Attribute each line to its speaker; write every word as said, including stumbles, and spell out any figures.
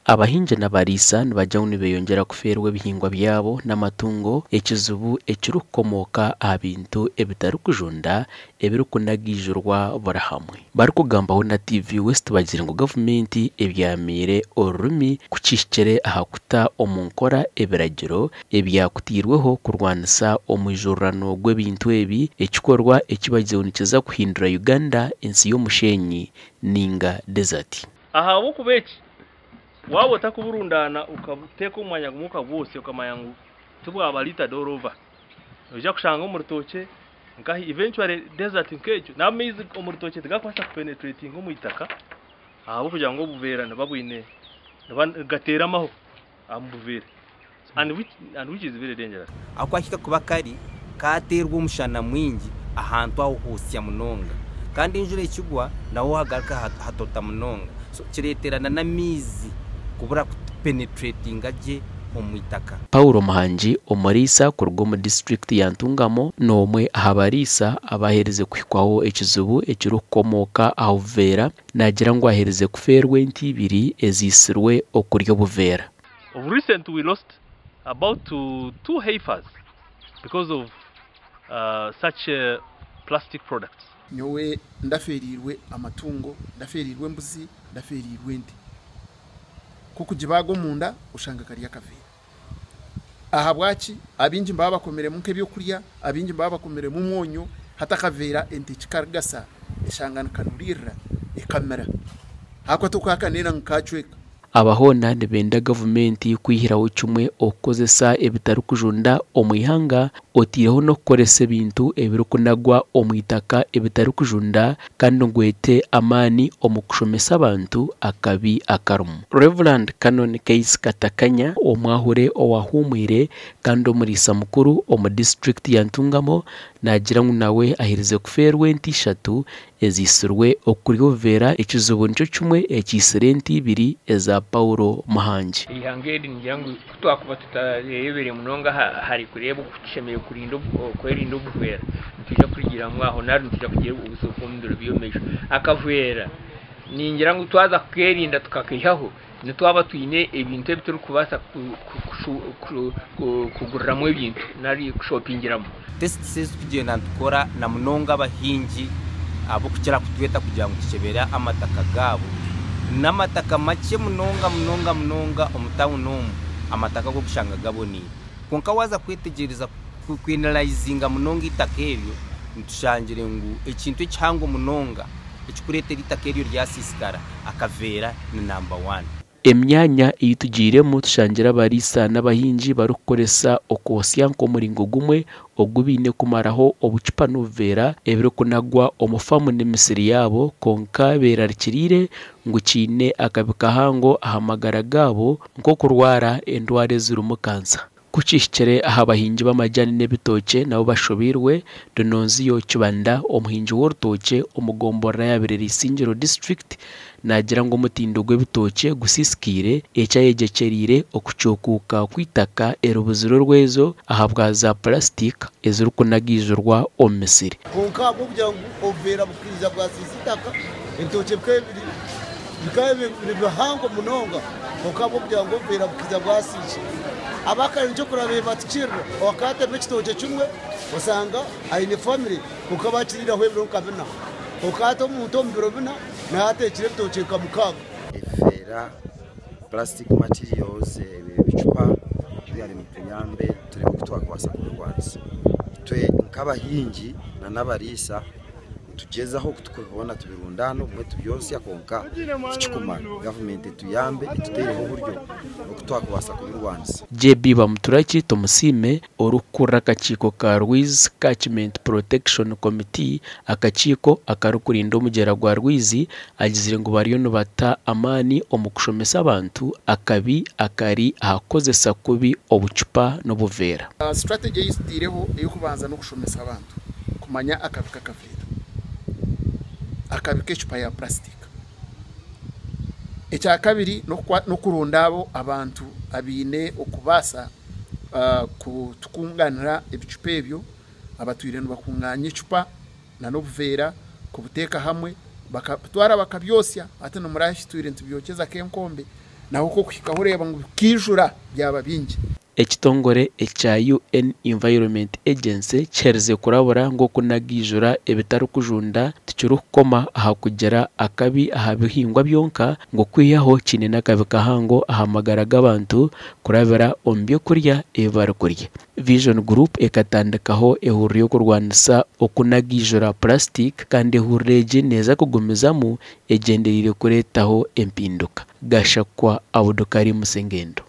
Speaker 1: abahingi n'abarisa nibajya nibeyongera kuferwa ebihingwa byabo n'amatungo ekizubu ekirukomoka aha bintu ebitari kujunda ebirukunagijurwa buri hamwe barikugambaho na T V West bagira ngo gavumenti ebyamire orurimi kucishikire ahakuta omunkora ebiragiro ebyakutirweho kurwanisa omwijurirano gw'ebintu ebi ekikorwa ekibagize nikiza kuhindura Uganda ensi y'omushenyi ninga desert.
Speaker 2: Aha bo kubeki wabo utakuburundana ukabuteka umwanya gumuka bwose ukamayangu tubwa balita dorova uja kushanga umurutoke nkahi eventually desert nkejo namizi umurutoke tigakwasa penetrating mu itaka abo kugira ngo buvera nababwine gatera maho ambuvere and which and which is very dangerous.
Speaker 3: Akwashika kuba kari katerwa umushana mwingi ahantu aho hose ya munonga kandi injure ikigwa nawo hagaruka hatota munonga so kireterana na mizi kubura penetrating aje mu itaka.
Speaker 1: Paulo Muhanji omurisa kurwo mu district ya Ntungamo nomwe ahabarisa abahereze kwikwaho ekizubu ekirukomoka aho Vera nagira ngo ahereze kuferwe ntibiri ezisirwe okuryo buvera.
Speaker 2: Of recent we lost about two, two heifers because of uh, such uh, plastic products.
Speaker 4: Nyowe ndaferirwe amatungo ndaferirwe mbuzi ndaferirwe ndi kuko jibago munda ushanga kariya kavera aha bwaci abinji mbaba komere munke byo kurya abinji mbaba komere mu mwonyo hata kavera enti kikargasa ishangana kanurira ikamera hako tukakanira nkacweka
Speaker 1: abahona nibenda gavumenti kwihiraho kimwe okozesa ebitari kujunda omwihanga otireho no koresa ebintu ebirukunagwa omwitaka ebitari kujunda kandi ngwete amani omukushomesa abantu akabi akarumu. Reverend Canon Case Katakanya omwahure owahumwire kandi omurisa mukuru omu district ya Ntungamo nagira ngo nawe ahirize kuferwe ntishatu ezisirwe okuryo Vera ekizubu nico kimwe ekisire ntibiri eza Paulo Muhanji.
Speaker 5: Ihangeri ngirango kutwakuba tutarebere munonga hari kureba kucemeye kurinda kwerinda ubuvera tujya kugira mwaho nari tujya kugira ubusofumbiro biyomeje akavera ningira ngo twaza kwerinda tukakihaho nitwaba tuyine ebintu ebituru kubasa kuguriramo ebintu nari kushopingiramo.
Speaker 3: Test says kugenda tukora na munonga abahingi abo kukira kutweta kugira ngo kicebera amataka gabo n'amataka make munonga munonga munonga omutawu nomu amataka go kushanga gaboni konka waza kwetegereza kwinalizinga munonga itaka ebyo ntushangire ngo ekintu cyango munonga ekikuretera itaka ebyo ryasisikara akavera ni number one.
Speaker 1: Emyanya itugiremo tushangira barisa n'abahingi barukoresa okosya nko muringo gumwe ogubine kumaraho obucupa novera ebirukunagwa omufamu n'emisiri yabo konka gwerarikiriize ngo kine akabika hango ahamagara gabo nko kurwara endware zirumu kansa kucishikire ahabahingi b'amajani n'ebitoke nabo bashobirwe dononzi yo kibanda omuhingi w'orutoke omugombora ya Bireri district nagira ngo mutindo gw'ebitoke gusisikire ekyayegekerire okucokuka kwitaka erubuziro rwezo ahabwa za plastic ezirukunagijurwa omisiri
Speaker 6: konka bwo bya overa bukiriza bwa sisitaka entoke bwebiri bikabe bihango munonga konka bwo bya ngo overa bukiriza bwa sisi abakari njo kurabe batikira wakate bekitoke kimwe usanga ayine family kuko bakirira hwebiro nkabina ukate umuntu mbiro bina na ate kire bitoke kamukaga
Speaker 7: efera plastic materials ebicupa byari mutuyambe turi kutwakwasa kurwanisa twe nkabahingi na nabarisa tugezaho kutukubona tubirundano mwe tubyose yakonka kikumana government tuyambe itutereho uburyo okutwakwasa kubirwanisa.
Speaker 1: J B bamuturaki tomusime orukura kachiko ka Rwizi Catchment Protection Committee akachiko akarukurinda omugera gwa Rwizi agizire ngo bariyo no bata amani omukushomesa abantu akabi akari ahakozesa kubi obucupa no buvera.
Speaker 4: Uh, strategy yisitireho yo kubanza no kushomesa abantu kumanya akabika kavera akabika icupa ya plastic echa kabiri no kurundabo abantu abine okubasa uh, kutukunganira ebicupa ebyo abatwire no bakunganya icupa na no buvera kubuteka hamwe bakatwara bakabyosya ate no murashi twire ntubyokeza kenkombe naho ko kwikaho ureba ngo kijura byaba bingi.
Speaker 1: Ekitongore ekya U N Environment Agency kyereze kurabura ngo kunagijura ebitari kujunda tikiri kukoma aha kugera akabi aha bihingwa byonka ngo kwiyaho kine n'akabi kahango ahamagara g'abantu kurabira ombye kurya ebari kurya. Vision Group ekatandikaho ehuriro yo kurwanisa okunagijura plastic kandi ehureje neza kugumizamu egenderire kuretaho empinduka. Gashakwa Abudukari Musengendo.